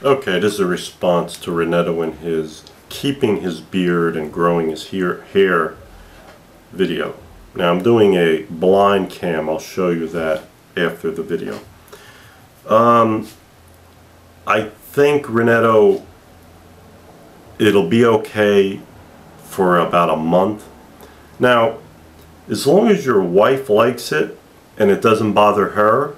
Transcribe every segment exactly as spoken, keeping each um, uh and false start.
Okay, this is a response to Renato and his keeping his beard and growing his hair, hair video. Now I'm doing a blind cam. I'll show you that after the video. Um, I think Renato, it'll be okay for about a month. Now, as long as your wife likes it and it doesn't bother her,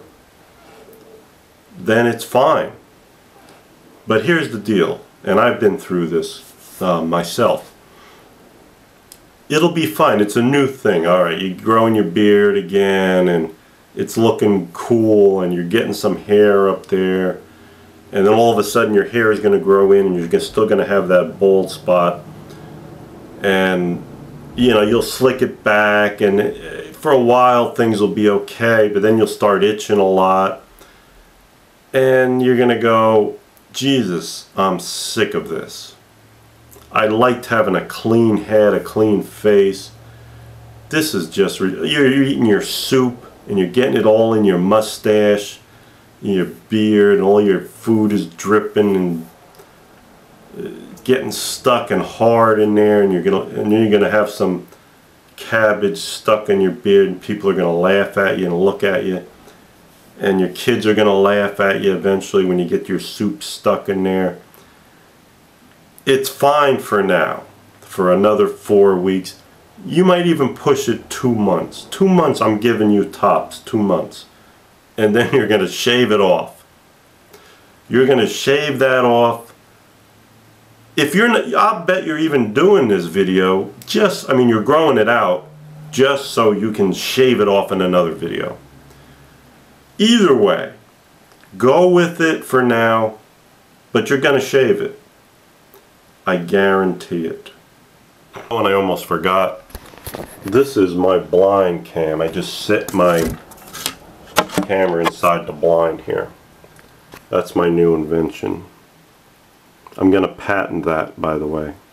then it's fine. But here's the deal, and I've been through this uh, myself. It'll be fine. It's a new thing. All right, you're growing your beard again, and it's looking cool, and you're getting some hair up there, and then all of a sudden your hair is going to grow in, and you're still going to have that bald spot, and you know, you'll slick it back, and for a while things will be okay, but then you'll start itching a lot, and you're going to go, Jesus, I'm sick of this. I liked having a clean head, a clean face. This is just, you're, you're eating your soup and you're getting it all in your mustache, in your beard, and all your food is dripping and uh, getting stuck and hard in there, and you're gonna and then you're gonna have some cabbage stuck in your beard, and people are gonna laugh at you and look at you. And your kids are going to laugh at you eventually when you get your soup stuck in there. It's fine for now, for another four weeks. You might even push it two months. Two months, I'm giving you tops, two months. And then you're going to shave it off. You're going to shave that off. If you're not, I'll bet you're even doing this video, just, I mean, you're growing it out just so you can shave it off in another video. Either way, go with it for now, but you're going to shave it. I guarantee it. Oh, and I almost forgot. This is my blind cam. I just set my camera inside the blind here. That's my new invention. I'm going to patent that, by the way.